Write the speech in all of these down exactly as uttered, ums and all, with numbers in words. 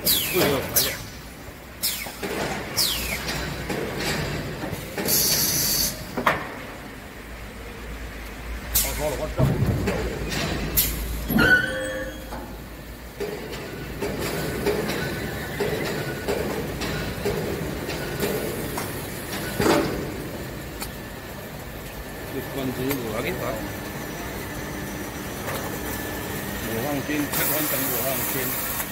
哎呦，哎呀！好高了，我这。关子无要紧吧？无放心，吃完等无放心。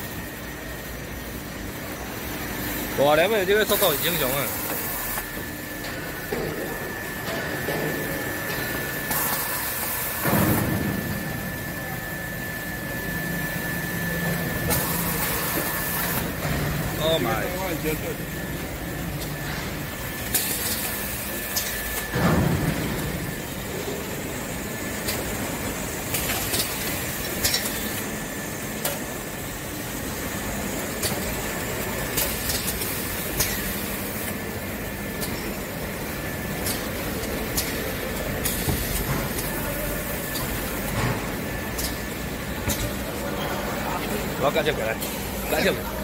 大粒的这个速度是正常啊。Oh my！ 我介绍过来，介绍。